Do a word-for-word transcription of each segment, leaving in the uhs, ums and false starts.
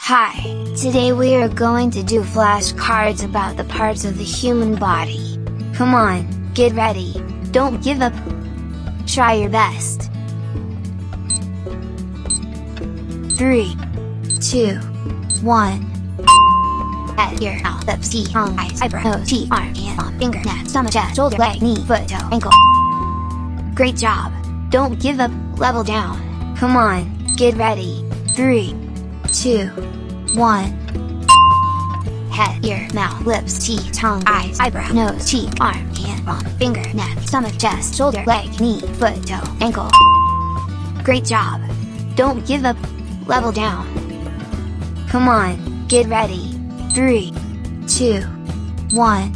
Hi, today we are going to do flashcards about the parts of the human body. Come on, get ready, don't give up. Try your best. Three, two, one. Head, ear, mouth, lips, teeth, tongue, eyes, eyebrow, nose, cheek, arm, hand, palm, finger, neck, stomach, chest, shoulder, leg, knee, foot, toe, ankle. Great job! Don't give up, level down. Come on, get ready. Three, two, one. Head, ear, mouth, lips, teeth, tongue, eyes, eyebrow, nose, cheek, arm, hand, palm, finger, neck, stomach, chest, shoulder, leg, knee, foot, toe, ankle. Great job! Don't give up, level down. Come on, get ready. Three, two, one.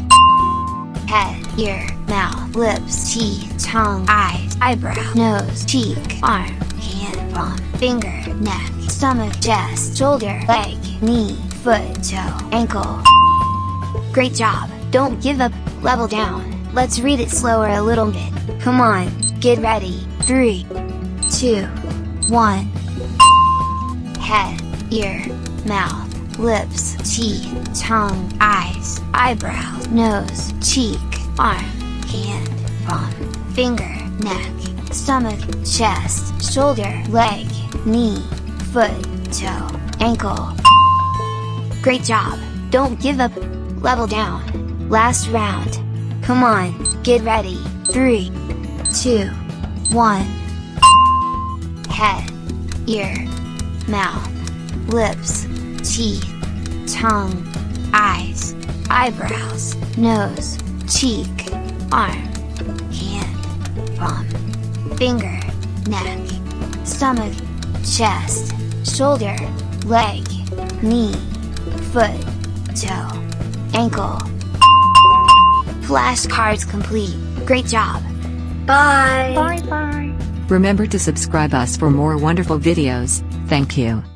Head, ear, mouth, lips, teeth, tongue, eyes, eyebrow, nose, cheek, arm, hand, palm, finger, neck, stomach, chest, shoulder, leg, knee, foot, toe, ankle. Great job! Don't give up, level down. Let's read it slower a little bit. Come on, get ready. Three, two, one. Head, ear, mouth, lips, teeth, tongue, eyes, eyebrows, nose, cheek, arm, hand, palm, finger, neck, stomach, chest, shoulder, leg, knee, foot, toe, ankle. Great job! Don't give up, level down. Last round. Come on, get ready. Three, two, one. Head, ear, mouth, lips, teeth, tongue, eyes, eyebrows, nose, cheek, arm, hand, palm, finger, neck, stomach, chest, shoulder, leg, knee, foot, toe, ankle. Flashcards complete. Great job. Bye. Bye bye. Remember to subscribe us for more wonderful videos. Thank you.